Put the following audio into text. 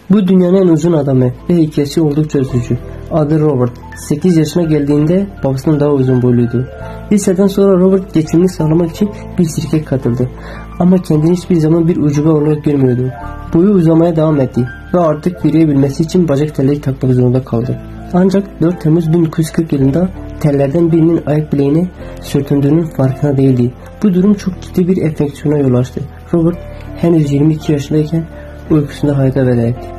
Bu dünyanın en uzun adamı ve hikayesi oldukça üzücü. Adı Robert. 8 yaşına geldiğinde babasından daha uzun boyluydu. Liseden sonra Robert geçimini sağlamak için bir sirke katıldı. Ama kendini hiçbir zaman bir ucube olarak görmüyordu. Boyu uzamaya devam etti ve artık yürüyebilmesi için bacak telleri takmak zorunda kaldı. Ancak 4 Temmuz 1940 yılında tellerden birinin ayak bileğine sürtündüğünün farkına değildi. Bu durum çok ciddi bir enfeksiyona yol açtı. Robert henüz 22 yaşındayken uykusunda hayata veda etti.